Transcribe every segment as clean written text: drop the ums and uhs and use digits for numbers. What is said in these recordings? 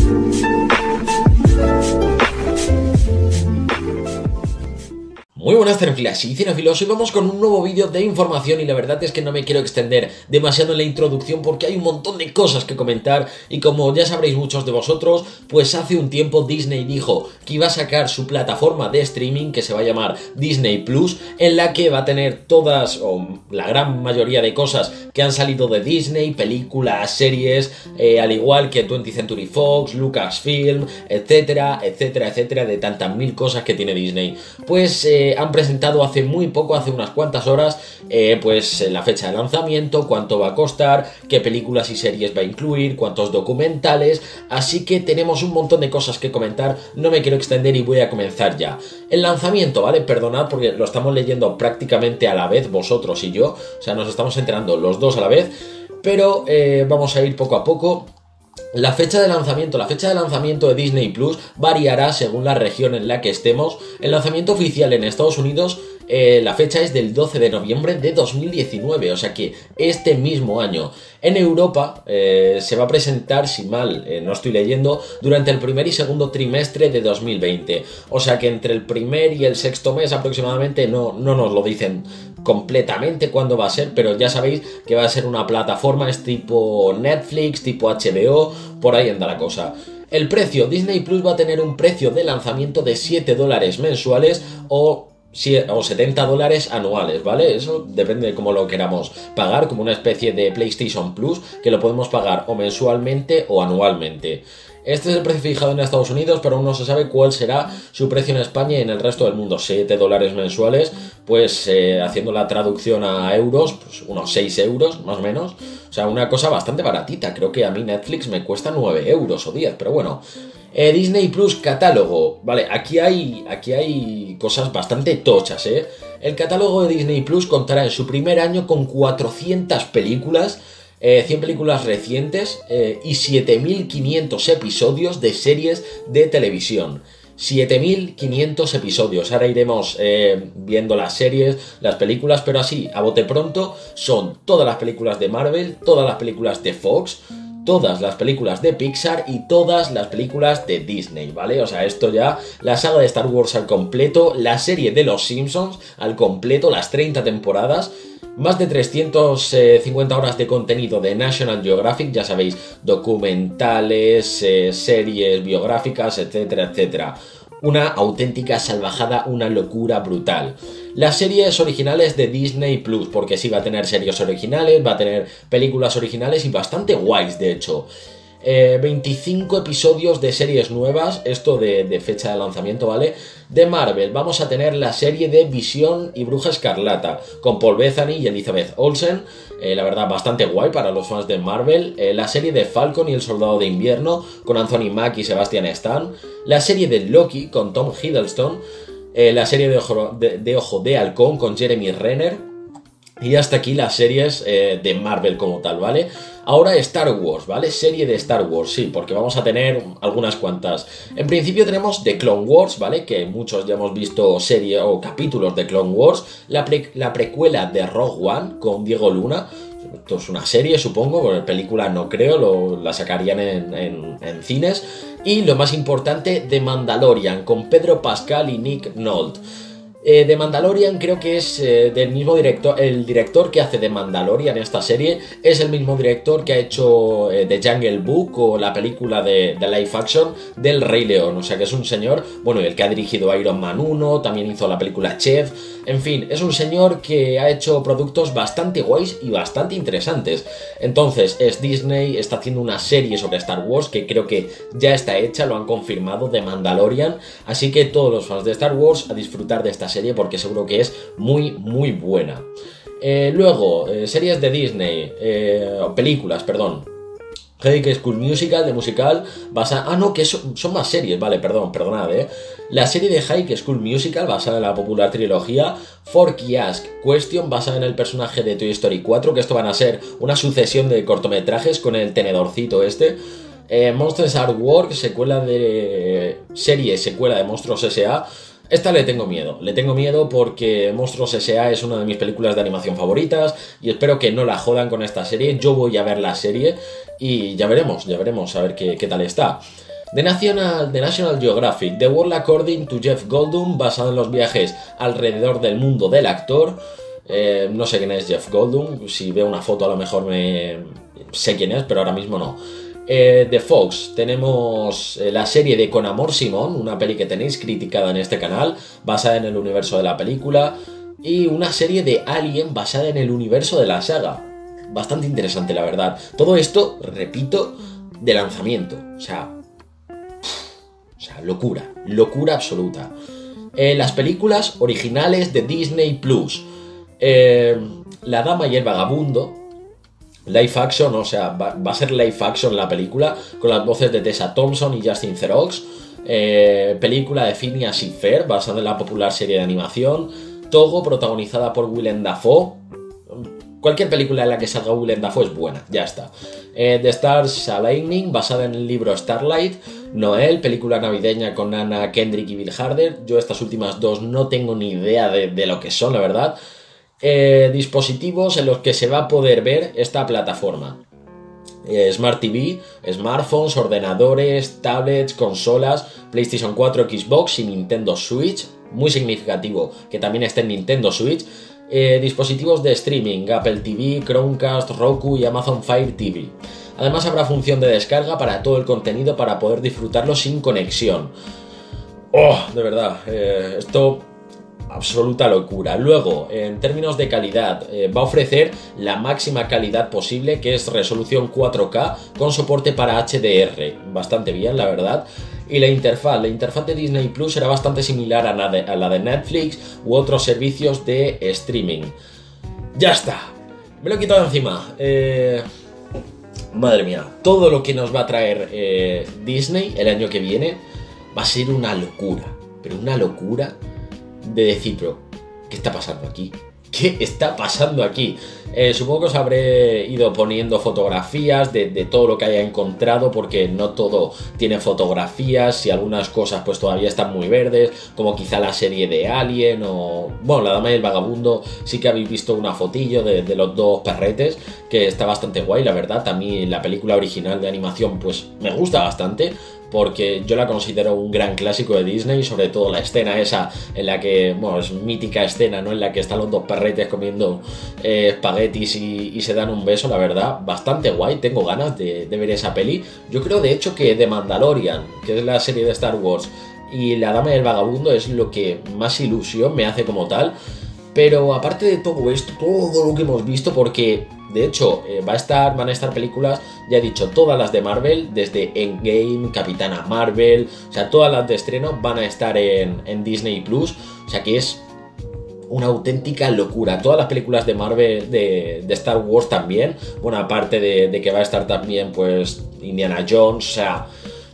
Muy buenas cinéfilas y cinéfilos, hoy vamos con un nuevo vídeo de información y la verdad es que no me quiero extender demasiado en la introducción porque hay un montón de cosas que comentar y como ya sabréis muchos de vosotros, pues hace un tiempo Disney dijo que iba a sacar su plataforma de streaming que se va a llamar Disney Plus, en la que va a tener todas o la gran mayoría de cosas que han salido de Disney, películas, series, al igual que 20th Century Fox, Lucasfilm, etcétera, etcétera, etcétera, de tantas mil cosas que tiene Disney. Pues han presentado hace muy poco, hace unas cuantas horas, pues la fecha de lanzamiento, cuánto va a costar, qué películas y series va a incluir, cuántos documentales, así que tenemos un montón de cosas que comentar, no me quiero extender y voy a comenzar ya. El lanzamiento, ¿vale? Perdonad porque lo estamos leyendo prácticamente a la vez, vosotros y yo, o sea, nos estamos enterando los dos a la vez, pero vamos a ir poco a poco. La fecha de lanzamiento de Disney Plus variará según la región en la que estemos. El lanzamiento oficial en Estados Unidos, la fecha es del 12 de noviembre de 2019, o sea que este mismo año. En Europa se va a presentar, si mal no estoy leyendo, durante el primer y segundo trimestre de 2020. O sea que entre el primer y el sexto mes aproximadamente, no nos lo dicen completamente cuándo va a ser, pero ya sabéis que va a ser una plataforma, es tipo Netflix, tipo HBO, por ahí anda la cosa. El precio, Disney Plus va a tener un precio de lanzamiento de $7 mensuales o $70 anuales, ¿vale? Eso depende de cómo lo queramos pagar, como una especie de PlayStation Plus, que lo podemos pagar o mensualmente o anualmente. Este es el precio fijado en Estados Unidos, pero aún no se sabe cuál será su precio en España y en el resto del mundo. $7 mensuales, pues haciendo la traducción a euros, pues unos 6 euros más o menos. O sea, una cosa bastante baratita. Creo que a mí Netflix me cuesta 9 euros o 10, pero bueno. Disney Plus catálogo, vale, aquí hay cosas bastante tochas, ¿eh? El catálogo de Disney Plus contará en su primer año con 400 películas, 100 películas recientes y 7.500 episodios de series de televisión. 7.500 episodios. Ahora iremos viendo las series, las películas, pero así, a bote pronto, son todas las películas de Marvel, todas las películas de Fox, todas las películas de Pixar y todas las películas de Disney, ¿vale? O sea, esto ya, la saga de Star Wars al completo, la serie de Los Simpsons al completo, las 30 temporadas, más de 350 horas de contenido de National Geographic, ya sabéis, documentales, series biográficas, etcétera, etcétera. Una auténtica salvajada, una locura brutal. Las series originales de Disney Plus, porque sí va a tener series originales, va a tener películas originales y bastante guays, de hecho. 25 episodios de series nuevas, esto de fecha de lanzamiento, ¿vale? De Marvel, vamos a tener la serie de Visión y Bruja Escarlata, con Paul Bettany y Elizabeth Olsen, la verdad bastante guay para los fans de Marvel. La serie de Falcon y el Soldado de Invierno, con Anthony Mack y Sebastian Stan. La serie de Loki, con Tom Hiddleston. La serie de Ojo de Halcón, con Jeremy Renner. Y hasta aquí las series de Marvel como tal, ¿vale? Ahora Star Wars, ¿vale? Serie de Star Wars, sí, porque vamos a tener algunas cuantas. En principio tenemos The Clone Wars, ¿vale? Que muchos ya hemos visto serie o capítulos de Clone Wars. La precuela de Rogue One con Diego Luna. Esto es una serie, supongo, porque película no creo, la sacarían en cines. Y lo más importante, The Mandalorian, con Pedro Pascal y Nick Nolte. The Mandalorian creo que es del mismo director, el director que hace The Mandalorian esta serie es el mismo director que ha hecho The Jungle Book o la película de live action del Rey León, o sea que es un señor, bueno, el que ha dirigido Iron Man 1, también hizo la película Chef, en fin, es un señor que ha hecho productos bastante guays y bastante interesantes. Entonces es Disney, está haciendo una serie sobre Star Wars que creo que ya está hecha, lo han confirmado, The Mandalorian, así que todos los fans de Star Wars a disfrutar de esta serie porque seguro que es muy muy buena. Luego, series de Disney, películas, perdón. High School Musical, de musical, basada... Ah, no, que son más series, vale, perdonad, La serie de High School Musical, basada en la popular trilogía Forky Ask Question, basada en el personaje de Toy Story 4, que esto van a ser una sucesión de cortometrajes con el tenedorcito este. Monsters at Work, secuela de Monstruos S.A. Esta le tengo miedo porque Monstruos S.A. es una de mis películas de animación favoritas y espero que no la jodan con esta serie. Yo voy a ver la serie y ya veremos a ver qué tal está. The National Geographic, The World According to Jeff Goldblum, basado en los viajes alrededor del mundo del actor. No sé quién es Jeff Goldblum, si veo una foto a lo mejor sé quién es, pero ahora mismo no. De Fox tenemos la serie de Con Amor Simón, una peli que tenéis criticada en este canal, basada en el universo de la película, y una serie de Alien basada en el universo de la saga. Bastante interesante, la verdad. Todo esto, repito, de lanzamiento. O sea, locura absoluta. Las películas originales de Disney Plus. La Dama y el Vagabundo, live action, o sea, va a ser live action la película, con las voces de Tessa Thompson y Justin Theroux. Película de Phineas y Ferb, basada en la popular serie de animación. Togo, protagonizada por Willem Dafoe. Cualquier película en la que salga Willem Dafoe es buena, ya está. The Stars Aligning, basada en el libro Starlight. Noel, película navideña con Anna Kendrick y Bill Hader. Yo estas últimas dos no tengo ni idea de lo que son, la verdad. Dispositivos en los que se va a poder ver esta plataforma. Smart TV, smartphones, ordenadores, tablets, consolas, PlayStation 4, Xbox y Nintendo Switch. Muy significativo que también esté en Nintendo Switch. Dispositivos de streaming, Apple TV, Chromecast, Roku y Amazon Fire TV. Además habrá función de descarga para todo el contenido para poder disfrutarlo sin conexión. De verdad, esto... absoluta locura. Luego, en términos de calidad, va a ofrecer la máxima calidad posible, que es resolución 4K con soporte para HDR. Bastante bien, la verdad. Y la interfaz de Disney Plus será bastante similar a la de Netflix u otros servicios de streaming. Ya está. Me lo he quitado encima. Madre mía. Todo lo que nos va a traer Disney el año que viene va a ser una locura. Pero una locura de decir, pero ¿qué está pasando aquí? ¿Qué está pasando aquí? Supongo que os habré ido poniendo fotografías de todo lo que haya encontrado, porque no todo tiene fotografías y algunas cosas pues todavía están muy verdes, como quizá la serie de Alien o... bueno, La Dama y el Vagabundo sí que habéis visto una fotillo de los dos perretes, que está bastante guay, la verdad. También la película original de animación pues me gusta bastante, porque yo la considero un gran clásico de Disney, sobre todo la escena esa en la que, bueno, es mítica escena, ¿no? En la que están los dos perretes comiendo espaguetis y se dan un beso, la verdad, bastante guay. Tengo ganas de ver esa peli. Yo creo de hecho que The Mandalorian, que es la serie de Star Wars, y La Dama y el Vagabundo es lo que más ilusión me hace como tal. Pero aparte de todo esto, todo lo que hemos visto, porque de hecho van a estar películas, ya he dicho, todas las de Marvel, desde Endgame, Capitana Marvel, o sea, todas las de estreno van a estar en Disney Plus, o sea que es una auténtica locura. Todas las películas de Marvel, de Star Wars también, bueno, aparte de que va a estar también pues Indiana Jones, o sea...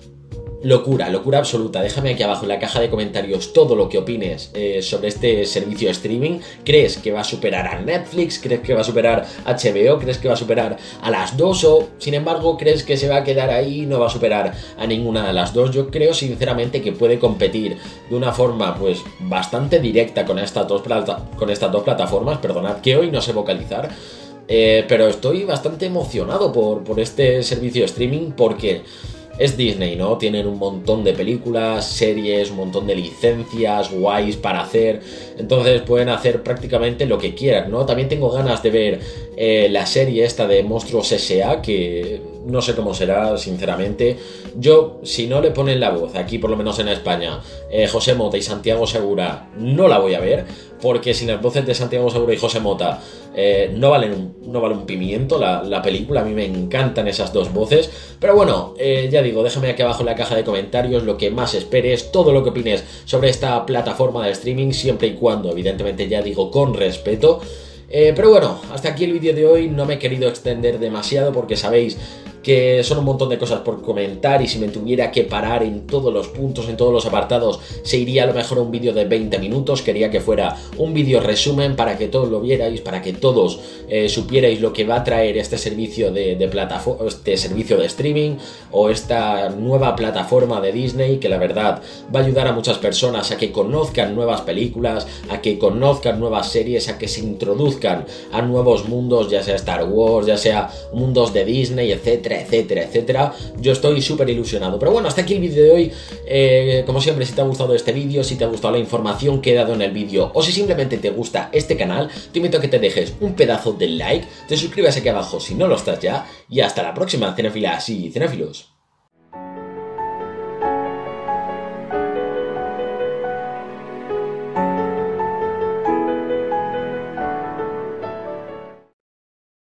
locura absoluta. Déjame aquí abajo en la caja de comentarios todo lo que opines sobre este servicio de streaming. ¿Crees que va a superar a Netflix? ¿Crees que va a superar a HBO? ¿Crees que va a superar a las dos? O, sin embargo, ¿crees que se va a quedar ahí y no va a superar a ninguna de las dos? Yo creo sinceramente que puede competir de una forma pues bastante directa con estas dos plataformas. Perdonad que hoy no sé vocalizar. Pero estoy bastante emocionado por este servicio de streaming, porque... es Disney, ¿no? Tienen un montón de películas, series, un montón de licencias guays para hacer. Entonces pueden hacer prácticamente lo que quieran, ¿no? También tengo ganas de ver la serie esta de Monstruos S.A., que no sé cómo será, sinceramente. Yo, si no le ponen la voz, aquí por lo menos en España, José Mota y Santiago Segura, no la voy a ver, porque sin las voces de Santiago Segura y José Mota no vale un pimiento la película. A mí me encantan esas dos voces. Pero bueno, ya digo, déjame aquí abajo en la caja de comentarios lo que más esperes, todo lo que opines sobre esta plataforma de streaming, siempre y cuando, evidentemente, ya digo, con respeto. Pero bueno, hasta aquí el vídeo de hoy. No me he querido extender demasiado porque sabéis que son un montón de cosas por comentar, y si me tuviera que parar en todos los puntos, en todos los apartados, se iría a lo mejor un vídeo de 20 minutos. Quería que fuera un vídeo resumen para que todos lo vierais, para que todos supierais lo que va a traer este servicio este servicio de streaming, o esta nueva plataforma de Disney, que la verdad va a ayudar a muchas personas a que conozcan nuevas películas, a que conozcan nuevas series, a que se introduzcan a nuevos mundos, ya sea Star Wars, ya sea mundos de Disney, etcétera, etcétera, etcétera, etcétera. Yo estoy súper ilusionado. Pero bueno, hasta aquí el vídeo de hoy. Como siempre, si te ha gustado este vídeo, si te ha gustado la información que he dado en el vídeo, o si simplemente te gusta este canal, te invito a que te dejes un pedazo de like, te suscribas aquí abajo si no lo estás ya, y hasta la próxima, cinéfilas y cinéfilos.